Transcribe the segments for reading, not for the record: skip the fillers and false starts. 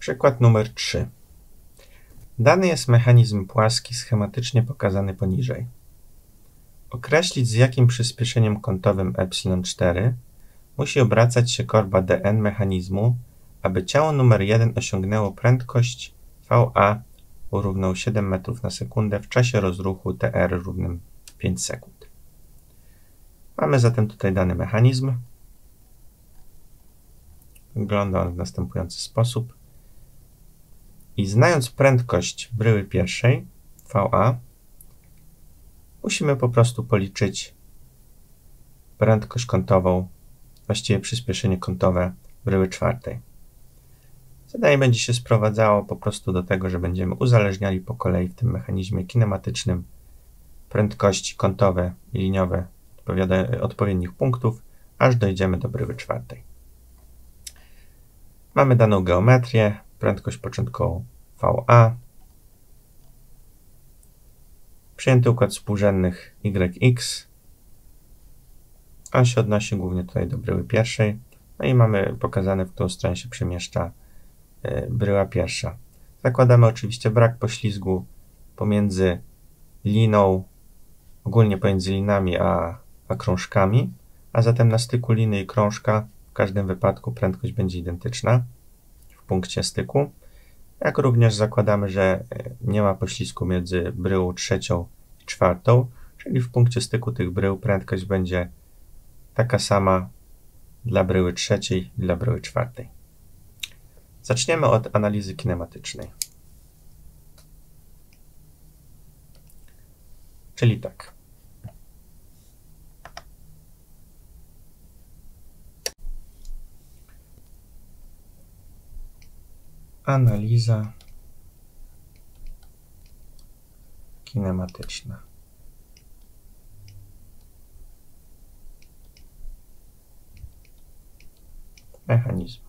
Przykład numer 3. Dany jest mechanizm płaski schematycznie pokazany poniżej. Określić, z jakim przyspieszeniem kątowym ε4 musi obracać się korba dn mechanizmu, aby ciało numer 1 osiągnęło prędkość va równą 7 metrów na sekundę w czasie rozruchu tr równym 5 sekund. Mamy zatem tutaj dany mechanizm. Wygląda on w następujący sposób. I znając prędkość bryły pierwszej, va, musimy po prostu policzyć prędkość kątową, właściwie przyspieszenie kątowe bryły czwartej. Zadanie będzie się sprowadzało po prostu do tego, że będziemy uzależniali po kolei w tym mechanizmie kinematycznym prędkości kątowe i liniowe odpowiednich punktów, aż dojdziemy do bryły czwartej. Mamy daną geometrię, prędkość początkową va, przyjęty układ współrzędnych yx. On się odnosi głównie tutaj do bryły pierwszej. No i mamy pokazane, w którą stronę się przemieszcza bryła pierwsza. Zakładamy oczywiście brak poślizgu pomiędzy liną, ogólnie pomiędzy linami a krążkami, a zatem na styku liny i krążka w każdym wypadku prędkość będzie identyczna w punkcie styku. Jak również zakładamy, że nie ma poślizgu między bryłą trzecią i czwartą, czyli w punkcie styku tych brył prędkość będzie taka sama dla bryły trzeciej i dla bryły czwartej. Zaczniemy od analizy kinematycznej. Czyli tak. Analiza kinematyczna. Mechanizmu.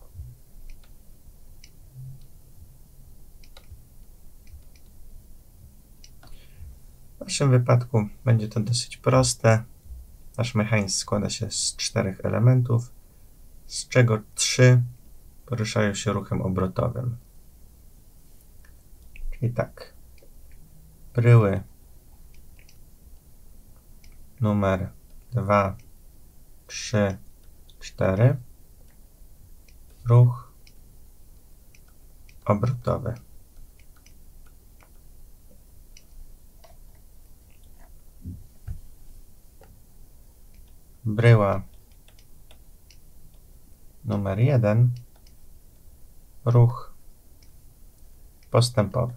W naszym wypadku będzie to dosyć proste. Nasz mechanizm składa się z 4 elementów, z czego 3 poruszają się ruchem obrotowym. Czyli tak, bryły numer 2, 3, 4, ruch obrotowy. Bryła numer 1, ruch postępowy.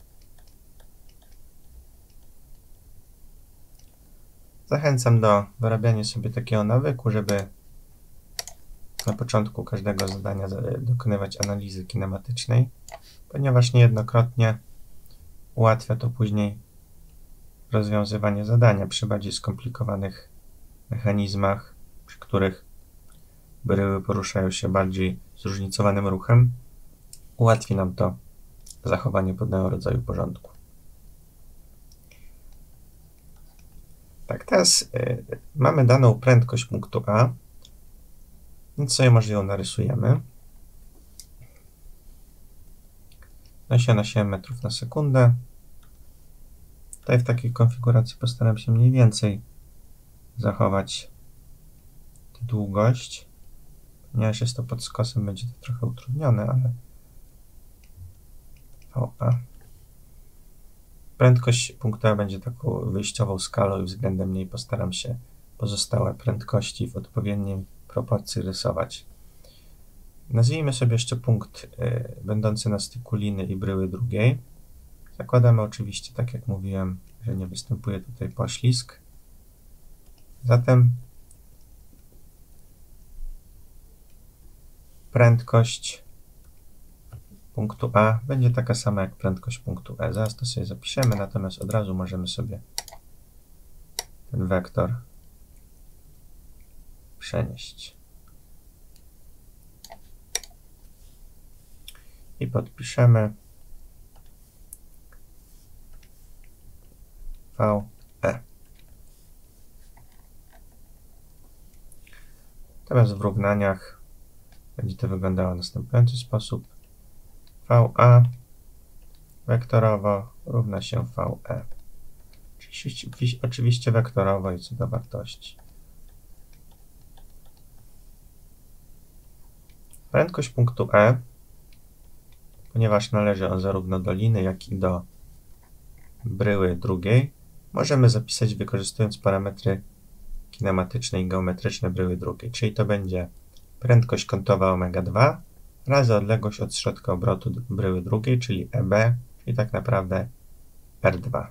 Zachęcam do wyrabiania sobie takiego nawyku, żeby na początku każdego zadania dokonywać analizy kinematycznej, ponieważ niejednokrotnie ułatwia to później rozwiązywanie zadania przy bardziej skomplikowanych mechanizmach, przy których bryły poruszają się bardziej zróżnicowanym ruchem. Ułatwi nam to zachowanie pewnego rodzaju porządku. Tak, teraz mamy daną prędkość punktu A, więc sobie może ją narysujemy. Nosi ona 7 metrów na sekundę. Tutaj w takiej konfiguracji postaram się mniej więcej zachować tę długość. Ponieważ jest to pod skosem, będzie to trochę utrudnione, ale va. Prędkość punktu A będzie taką wyjściową skalą i względem niej postaram się pozostałe prędkości w odpowiedniej proporcji rysować. Nazwijmy sobie jeszcze punkt będący na styku liny i bryły drugiej. Zakładamy oczywiście, tak jak mówiłem, że nie występuje tutaj poślizg. Zatem prędkość punktu A będzie taka sama jak prędkość punktu E. Zaraz to sobie zapiszemy, natomiast od razu możemy sobie ten wektor przenieść. I podpiszemy VE. Natomiast w równaniach będzie to wyglądało w następujący sposób. VA wektorowo równa się VE. Oczywiście wektorowo i co do wartości. Prędkość punktu E, ponieważ należy on zarówno do liny, jak i do bryły drugiej, możemy zapisać wykorzystując parametry kinematyczne i geometryczne bryły drugiej, czyli to będzie prędkość kątowa omega-2 razy odległość od środka obrotu bryły drugiej, czyli EB, czyli tak naprawdę R2.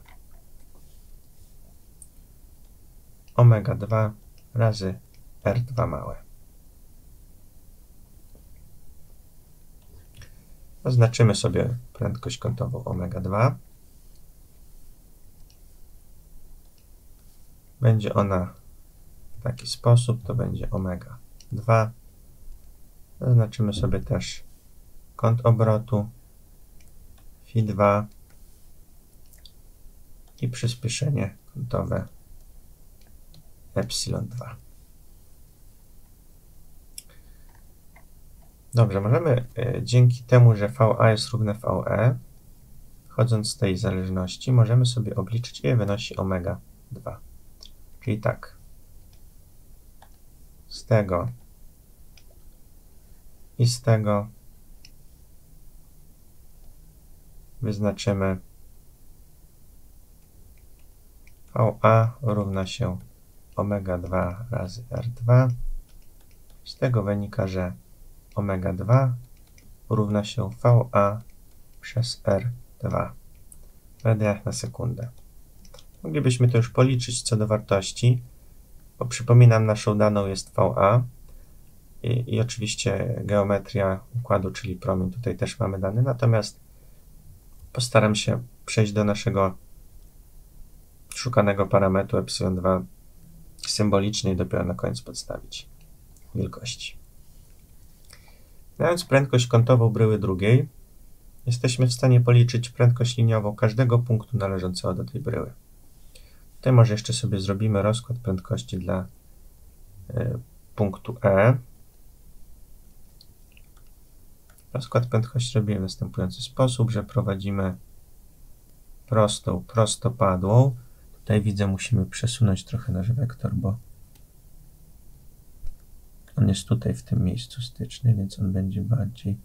Omega-2 razy R2 małe. Oznaczymy sobie prędkość kątową omega-2. Będzie ona w taki sposób, to będzie omega-2. Zaznaczymy sobie też kąt obrotu Φ2 i przyspieszenie kątowe ε2. Dobrze, możemy dzięki temu, że VA jest równe VE, chodząc z tej zależności, możemy sobie obliczyć, ile wynosi omega-2. Czyli tak, z tego i z tego wyznaczymy VA równa się omega-2 razy R2. Z tego wynika, że omega-2 równa się VA przez R2 w radianach na sekundę. Moglibyśmy to już policzyć co do wartości, bo przypominam, naszą daną jest VA i oczywiście geometria układu, czyli promień, tutaj też mamy dane, natomiast postaram się przejść do naszego szukanego parametru ε2 symbolicznie i dopiero na koniec podstawić wielkości. Znając prędkość kątową bryły drugiej, jesteśmy w stanie policzyć prędkość liniową każdego punktu należącego do tej bryły. Tutaj może jeszcze sobie zrobimy rozkład prędkości dla punktu E. Rozkład prędkości robimy w następujący sposób, że prowadzimy prostą, prostopadłą. Tutaj widzę, musimy przesunąć trochę nasz wektor, bo on jest tutaj w tym miejscu styczny, więc on będzie bardziej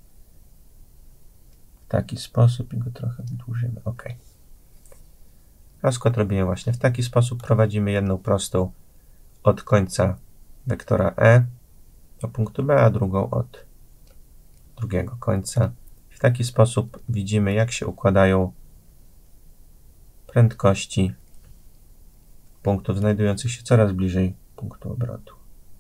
w taki sposób i go trochę wydłużymy. OK. Rozkład robimy właśnie w taki sposób. Prowadzimy jedną prostą od końca wektora E do punktu B, a drugą od drugiego końca. W taki sposób widzimy, jak się układają prędkości punktów znajdujących się coraz bliżej punktu obrotu.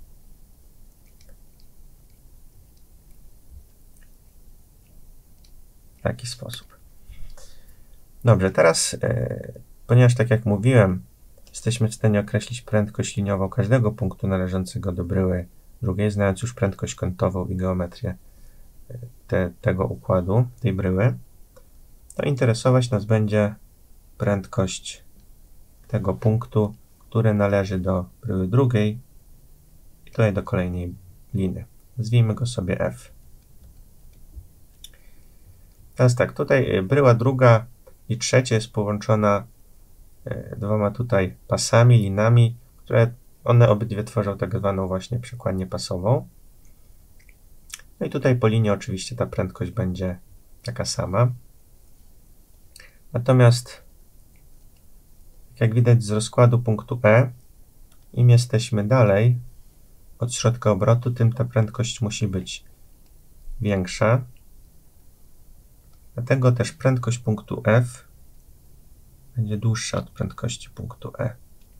W taki sposób. Dobrze, teraz, ponieważ tak jak mówiłem, jesteśmy w stanie określić prędkość liniową każdego punktu należącego do bryły drugiej, znając już prędkość kątową i geometrię tego układu, tej bryły, to interesować nas będzie prędkość tego punktu, który należy do bryły drugiej i tutaj do kolejnej liny. Nazwijmy go sobie F. Teraz tak, tutaj bryła druga i trzecia jest połączona dwoma tutaj pasami, linami, które one obydwie tworzą tak zwaną właśnie przekładnię pasową. No i tutaj po linii oczywiście ta prędkość będzie taka sama. Natomiast jak widać z rozkładu punktu E, im jesteśmy dalej od środka obrotu, tym ta prędkość musi być większa. Dlatego też prędkość punktu F będzie dłuższa od prędkości punktu E.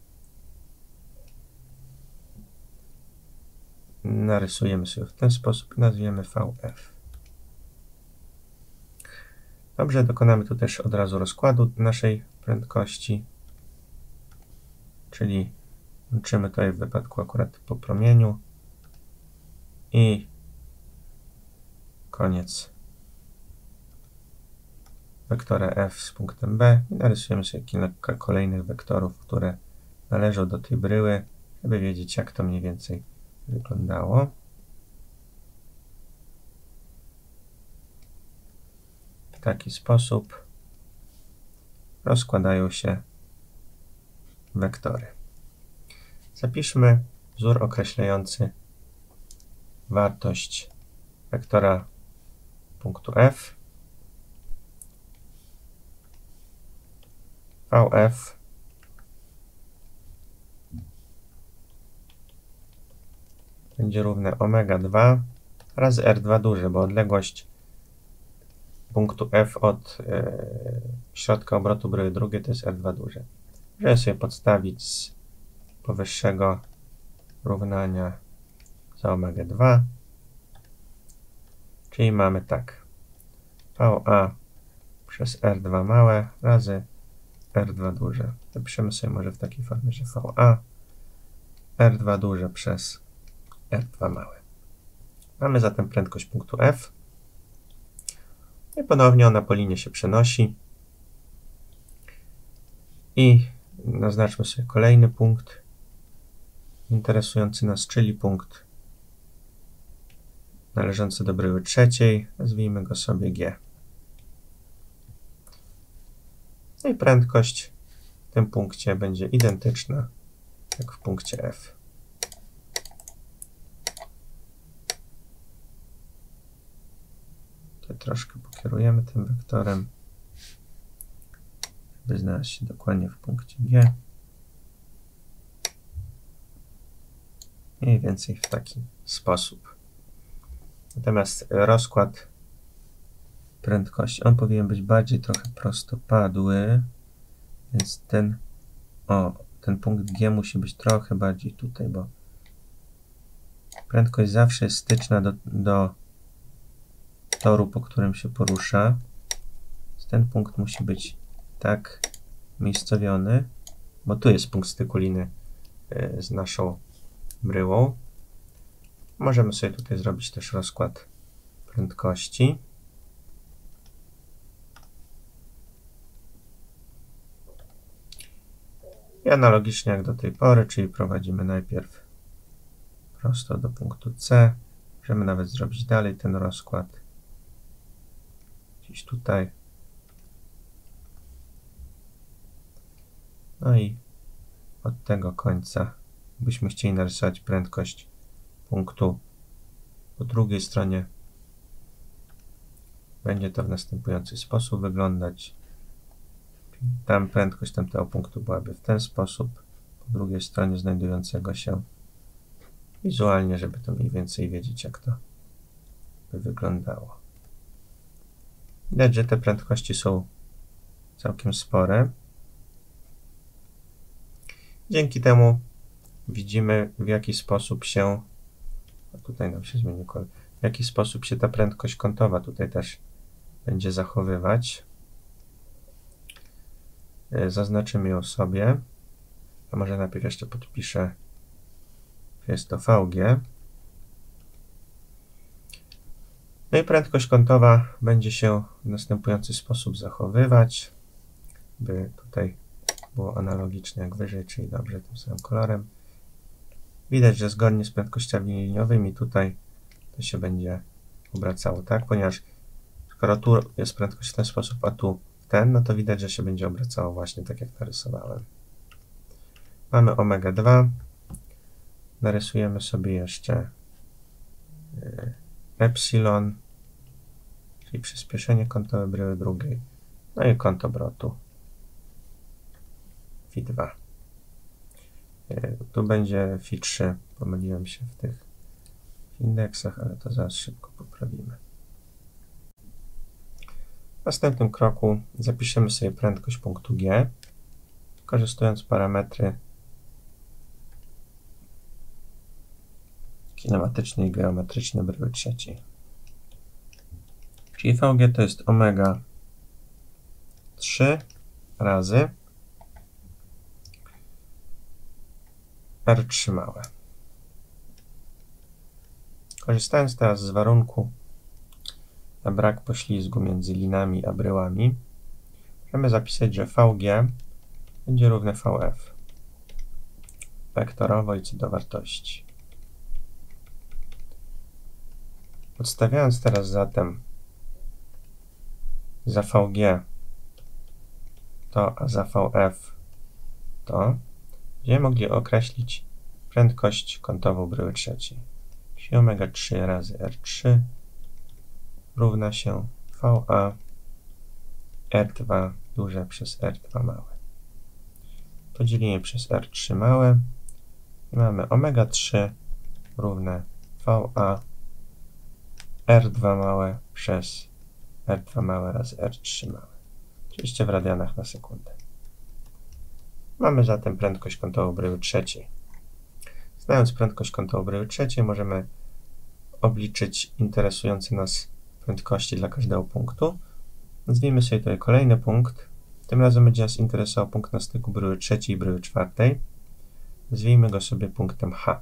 Narysujemy sobie w ten sposób i nazwiemy VF. Dobrze, dokonamy tu też od razu rozkładu naszej prędkości, czyli łączymy tutaj w wypadku akurat po promieniu i koniec wektora F z punktem B i narysujemy sobie kilka kolejnych wektorów, które należą do tej bryły, żeby wiedzieć, jak to mniej więcej wyglądało. w taki sposób rozkładają się wektory. Zapiszmy wzór określający wartość wektora punktu f. Vf będzie równe omega 2 razy R2 duże, bo odległość punktu F od środka obrotu bryły drugiej to jest R2 duże. Możemy sobie podstawić z powyższego równania za omega 2. Czyli mamy tak. VA przez R2 małe razy R2 duże. Zapiszemy sobie może w takiej formie, że VA R2 duże przez R2 małe. Mamy zatem prędkość punktu F. I ponownie ona po linie się przenosi. I naznaczmy sobie kolejny punkt interesujący nas, czyli punkt należący do bryły trzeciej. Nazwijmy go sobie G. No i prędkość w tym punkcie będzie identyczna jak w punkcie F. Tutaj troszkę pokierujemy tym wektorem, żeby znaleźć się dokładnie w punkcie G. Mniej więcej w taki sposób. Natomiast rozkład prędkości, on powinien być bardziej trochę prostopadły, więc ten punkt G musi być trochę bardziej tutaj, bo prędkość zawsze jest styczna do toru, po którym się porusza. Więc ten punkt musi być tak miejscowiony, bo tu jest punkt styku liny z naszą bryłą. Możemy sobie tutaj zrobić też rozkład prędkości. I analogicznie jak do tej pory, czyli prowadzimy najpierw prosto do punktu C. Możemy nawet zrobić dalej ten rozkład. Gdzieś tutaj. No i od tego końca, byśmy chcieli narysować prędkość punktu po drugiej stronie, będzie to w następujący sposób wyglądać. Tam prędkość tamtego punktu byłaby w ten sposób, po drugiej stronie znajdującego się wizualnie, żeby to mniej więcej wiedzieć, jak to by wyglądało. Widać, że te prędkości są całkiem spore. Dzięki temu widzimy, w jaki sposób się, a tutaj nam się zmienił kolor, w jaki sposób się ta prędkość kątowa tutaj też będzie zachowywać. Zaznaczymy ją sobie, a może najpierw jeszcze podpiszę, że jest to VG. No i prędkość kątowa będzie się w następujący sposób zachowywać, by tutaj było analogicznie jak wyżej, czyli dobrze tym samym kolorem. Widać, że zgodnie z prędkościami liniowymi tutaj to się będzie obracało, tak? Ponieważ skoro tu jest prędkość w ten sposób, a tu w ten, no to widać, że się będzie obracało właśnie tak, jak narysowałem. Mamy omega 2. Narysujemy sobie jeszcze epsilon, czyli przyspieszenie kątowe bryły drugiej. No i kąt obrotu Φ2. Tu będzie Φ3. Pomyliłem się w tych indeksach, ale to zaraz szybko poprawimy. W następnym kroku zapiszemy sobie prędkość punktu G, wykorzystując parametry kinematyczne i geometryczne bryły trzeciej. Czyli VG to jest omega 3 razy R3 małe. Korzystając teraz z warunku na brak poślizgu między linami a bryłami, możemy zapisać, że VG będzie równe VF wektorowo i co do wartości. Podstawiając teraz zatem za VG to, a za VF to, będziemy mogli określić prędkość kątową bryły trzeciej. Czyli omega 3 razy R3 równa się VA R2 duże przez R2 małe. Podzielimy przez R3 małe i mamy omega 3 równe VA R2 małe przez R2 małe razy R3 małe. Oczywiście w radianach na sekundę. Mamy zatem prędkość kątową bryły trzeciej. Znając prędkość kątową bryły trzeciej, możemy obliczyć interesujące nas prędkości dla każdego punktu. Nazwijmy sobie tutaj kolejny punkt. Tym razem będzie nas interesował punkt na styku bryły trzeciej i bryły czwartej. Nazwijmy go sobie punktem H.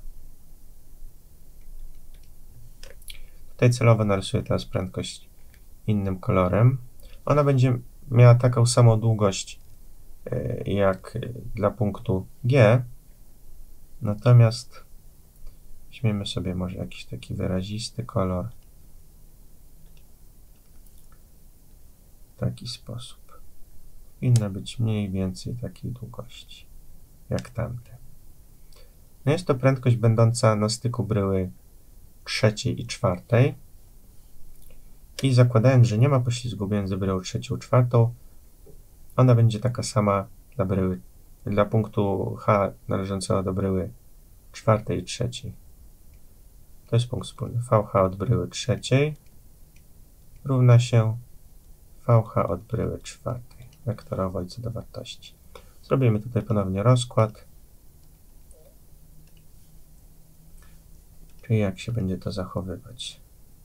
Tutaj celowo narysuję teraz prędkość innym kolorem. Ona będzie miała taką samą długość jak dla punktu G, natomiast weźmiemy sobie może jakiś taki wyrazisty kolor. W taki sposób. Powinna być mniej więcej takiej długości jak tamte. No jest to prędkość będąca na styku bryły trzeciej i czwartej. I zakładając, że nie ma poślizgu między bryłą trzecią i czwartą, ona będzie taka sama dla punktu H należącego do bryły czwartej i trzeciej. To jest punkt wspólny. VH od bryły trzeciej równa się VH od bryły czwartej, wektorowo i co do wartości. Zrobimy tutaj ponownie rozkład. Czyli jak się będzie to zachowywać.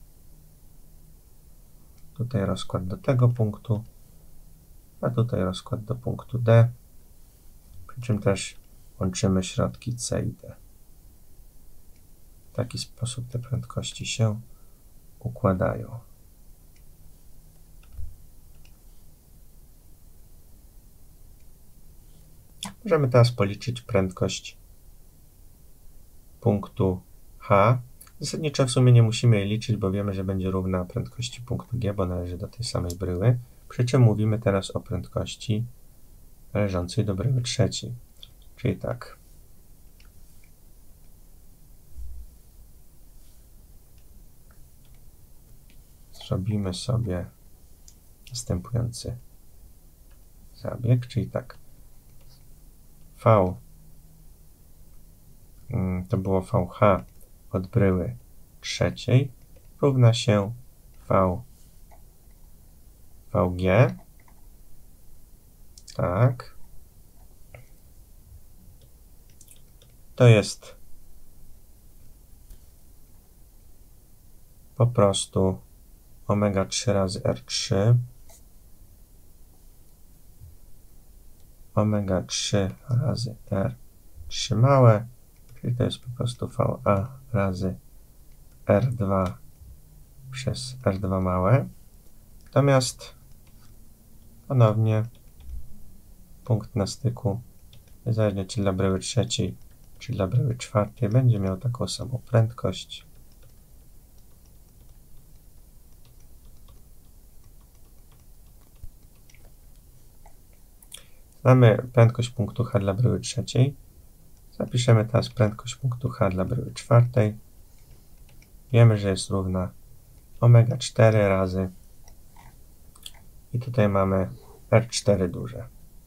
Tutaj rozkład do tego punktu, a tutaj rozkład do punktu D, przy czym też łączymy środki C i D. W taki sposób te prędkości się układają. Możemy teraz policzyć prędkość punktu H. Zasadniczo w sumie nie musimy jej liczyć, bo wiemy, że będzie równa prędkości punktu G, bo należy do tej samej bryły. Przy czym mówimy teraz o prędkości należącej do bryły trzeciej. Czyli tak. Zrobimy sobie następujący zabieg, czyli tak. V to było VH od bryły trzeciej równa się VG. Tak. To jest po prostu omega 3 razy R3 omega 3 razy R3 małe, czyli to jest po prostu VA razy R2 przez R2 małe. Natomiast ponownie punkt na styku, niezależnie czy dla bryły trzeciej, czy dla bryły czwartej, będzie miał taką samą prędkość. Znamy prędkość punktu H dla bryły trzeciej. Zapiszemy teraz prędkość punktu H dla bryły czwartej. Wiemy, że jest równa omega 4 razy i tutaj mamy R4 duże.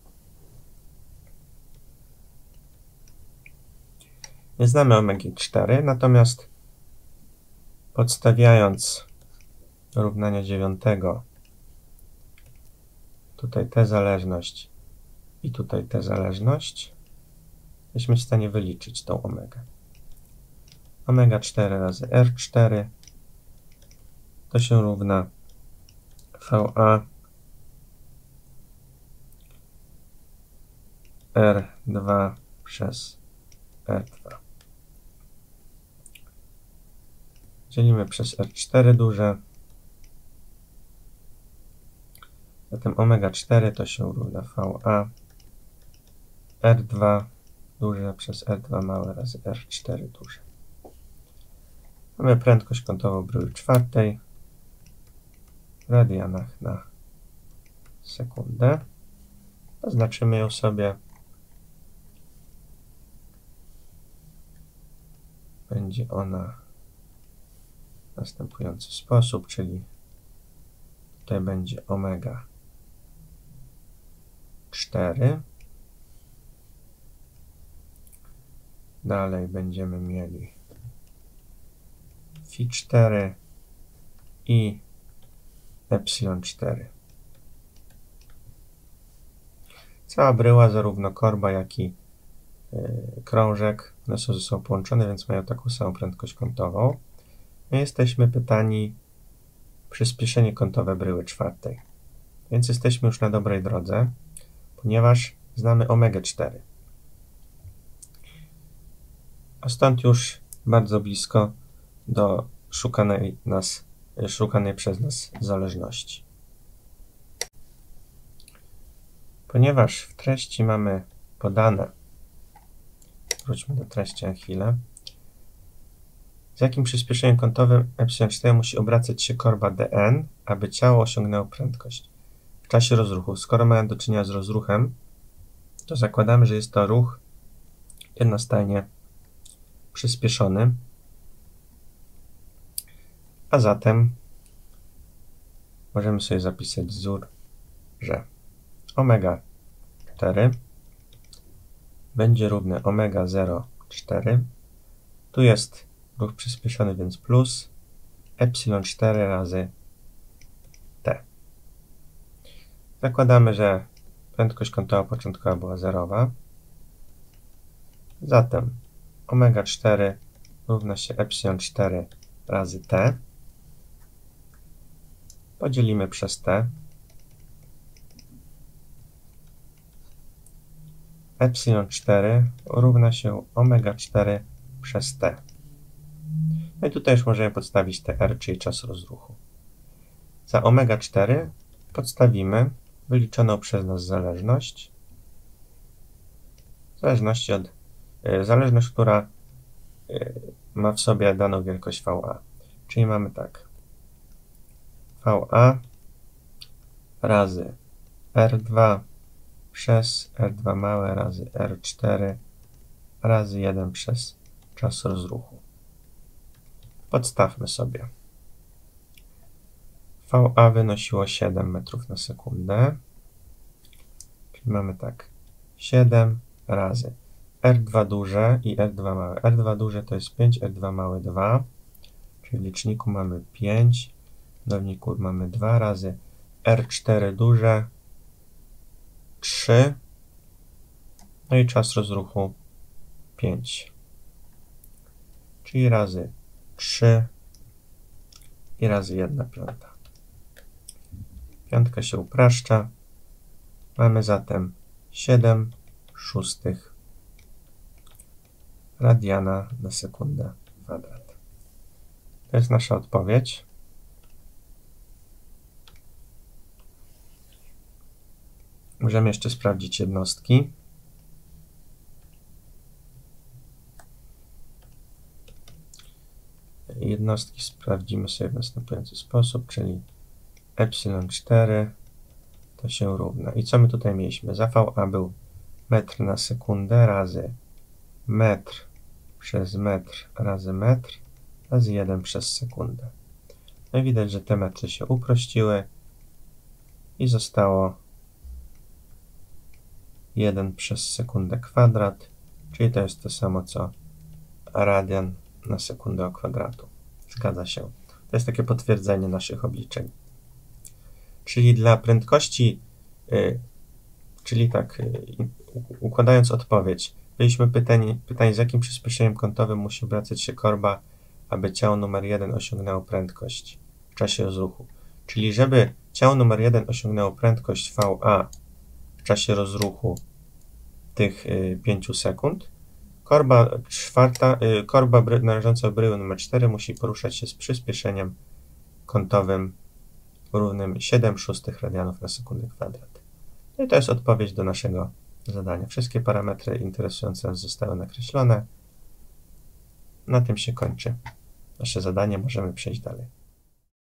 Nie znamy omegi 4, natomiast podstawiając do równania 9 tutaj tę zależność i tutaj tę zależność, jesteśmy w stanie wyliczyć tą omegę. Omega 4 razy R4 to się równa VA R2 przez R2. Dzielimy przez R4 duże. Zatem omega 4 to się równa VA R2 duże przez R2 małe razy R4 duże. Mamy prędkość kątową bryły czwartej w radianach na sekundę. Zaznaczymy ją sobie. Będzie ona w następujący sposób, czyli tutaj będzie omega 4. Dalej będziemy mieli phi 4 i epsilon 4. Cała bryła, zarówno korba, jak i krążek, one są ze sobą połączone, więc mają taką samą prędkość kątową. My jesteśmy pytani przyspieszenie kątowe bryły czwartej. Więc jesteśmy już na dobrej drodze, ponieważ znamy omegę 4. A stąd już bardzo blisko do szukanej przez nas zależności. Ponieważ w treści mamy podane, wróćmy do treści na chwilę, z jakim przyspieszeniem kątowym epsilon 4 musi obracać się korba dn, aby ciało osiągnęło prędkość w czasie rozruchu. Skoro mamy do czynienia z rozruchem, to zakładamy, że jest to ruch jednostajnie przyspieszony, a zatem możemy sobie zapisać wzór, że omega 4 będzie równe omega 0,4. Tu jest ruch przyspieszony, więc plus epsilon 4 razy t. Zakładamy, że prędkość kątowa początkowa była zerowa. Zatem omega 4 równa się epsilon 4 razy t. Podzielimy przez t. Epsilon 4 równa się omega 4 przez t. No i tutaj już możemy podstawić tr, czyli czas rozruchu. Za omega 4 podstawimy wyliczoną przez nas zależność. Zależność, która ma w sobie daną wielkość VA. Czyli mamy tak. VA razy R2 przez R2 małe razy R4 razy 1 przez czas rozruchu. Podstawmy sobie. VA wynosiło 7 metrów na sekundę. Czyli mamy tak. 7 razy R2 duże i R2 małe. R2 duże to jest 5, R2 małe 2. Czyli w liczniku mamy 5, w mnożniku mamy 2 razy R4 duże 3. No i czas rozruchu 5. Czyli razy 3 i razy 1/5. Piątka się upraszcza. Mamy zatem 7/6 radiana na sekundę kwadrat. To jest nasza odpowiedź. Możemy jeszcze sprawdzić jednostki. Jednostki sprawdzimy sobie w następujący sposób, czyli epsilon 4 to się równa. I co my tutaj mieliśmy? Za VA był metr na sekundę razy metr przez metr razy metr razy 1 przez sekundę. No i widać, że te metry się uprościły i zostało 1 przez sekundę kwadrat, czyli to jest to samo co radian na sekundę kwadratu. Zgadza się. To jest takie potwierdzenie naszych obliczeń. Czyli dla prędkości, układając odpowiedź, byliśmy pytani, z jakim przyspieszeniem kątowym musi obracać się korba, aby ciało numer 1 osiągnęło prędkość w czasie rozruchu. Czyli żeby ciało numer 1 osiągnęło prędkość VA w czasie rozruchu tych 5 sekund, korba należąca do bryły numer 4 musi poruszać się z przyspieszeniem kątowym równym 7/6 radianów na sekundę kwadrat. No i to jest odpowiedź do naszego zadania. Wszystkie parametry interesujące nas zostały nakreślone. Na tym się kończy nasze zadanie. Możemy przejść dalej.